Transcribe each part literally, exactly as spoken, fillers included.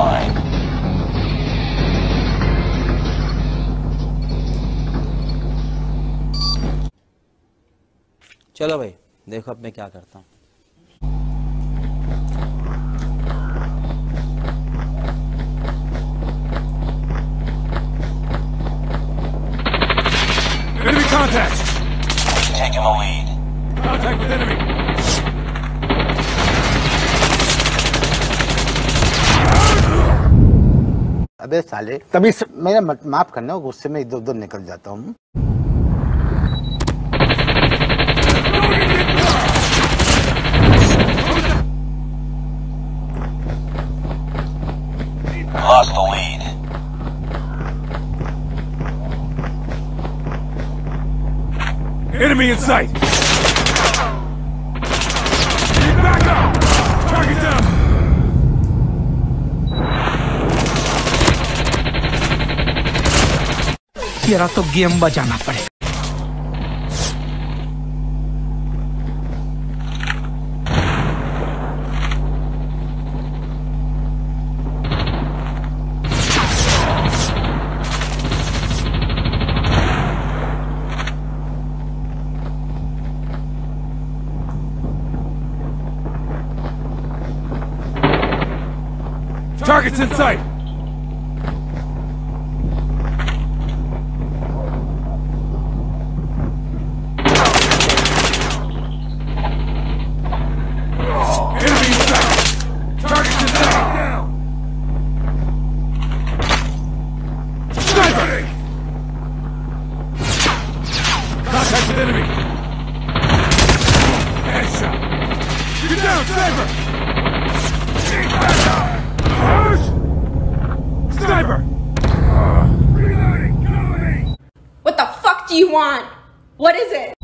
line. चलो भाई देखो अब मैं क्या करता हूँ। Enemy contact! Taking the lead. Contact with enemy! अबे साले तभी स... मेरा माफ करना, गुस्से में इधर उधर निकल जाता हूँ। Lost the lead. Enemy in sight! Need backup! Target down! तेरा तो गेम बजाना पड़ेगा। Target's in sight! Enemy in sight! Target's in sight! Sniper! Contact with enemy! Headshot! Get down, sniper! Sniper! Reloading! Cover me! What the fuck do you want? What is it?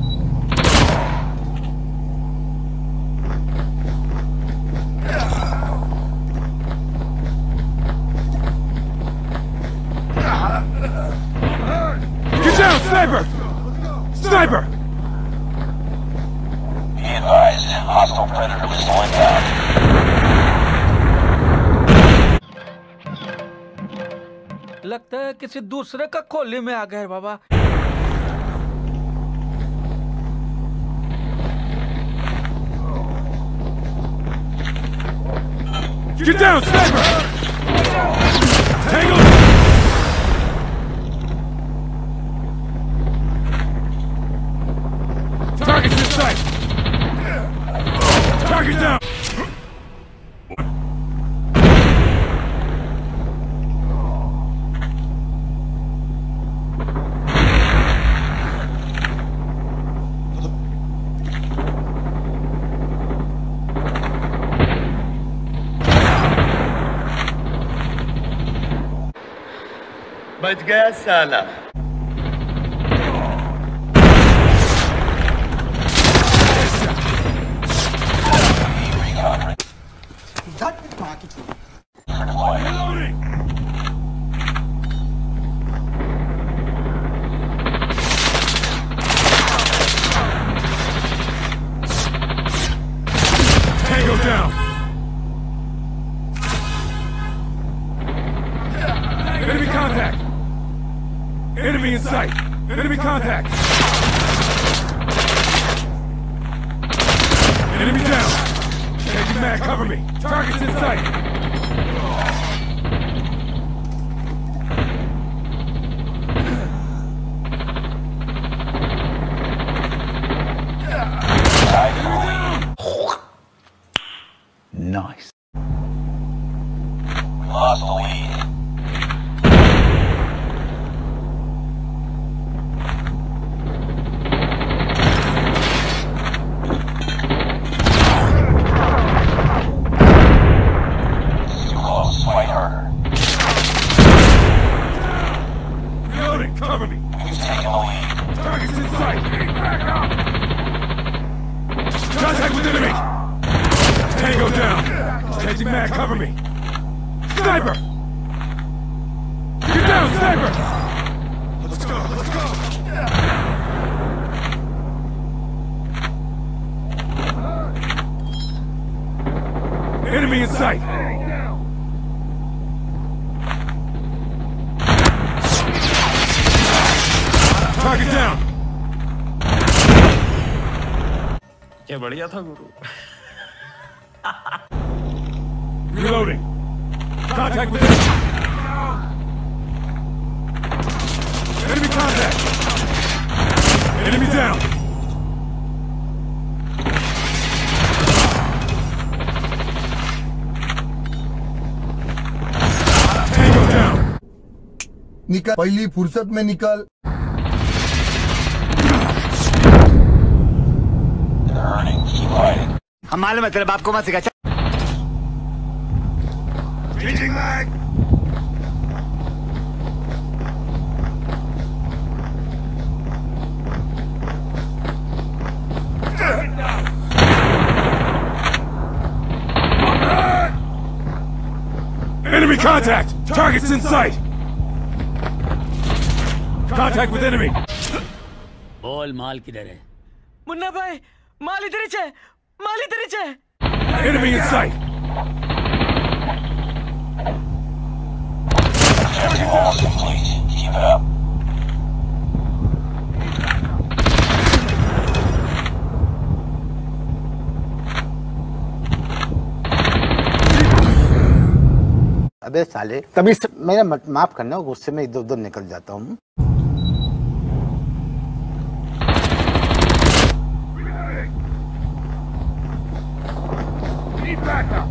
Get down, sniper! Sniper! Be advised, hostile predator missile inbound. लगता है किसी दूसरे का खोली में आ गए बाबा। Get down, sniper! Tangle! Target's in sight! Target down! बच गया साला। Reloading! Tango down! Enemy contact! Enemy in sight! Enemy contact! Enemy down! Taking mag, cover me! Target's in sight! Nice. We lost the lead. Too close, fight harder. Reloading, cover me! We've taken the lead. Target's in sight! Back up! Contact with enemy! Tango down! Changing mag, cover me! Sniper! Get down, sniper! Let's go, let's go! Enemy in sight! पहले बढ़िया था गुरु। Reloading. Contact with enemy. Enemy contact. Enemy down. Tango down. निकल, पहली फुर्सत में निकल। हम मालूम है तेरे बाप को मत सिखा। Changing mag. Enemy contact! Target's in sight! Contact with enemy! बोल माल किधर है? मुन्ना भाई, माल इधर ही है, माल इधर ही है। Enemy in sight! Objective almost complete. Keep it up. अबे साले, तभी स... मेरा माफ करना, गुस्से में इधर उधर निकल जाता हूँ। Need backup!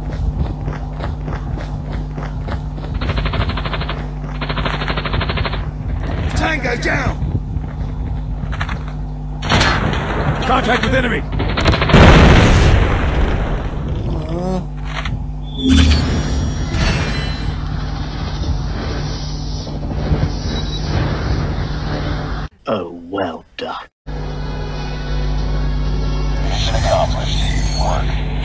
Tango down! Contact with enemy! Oh, well done. Mission accomplished. Good work.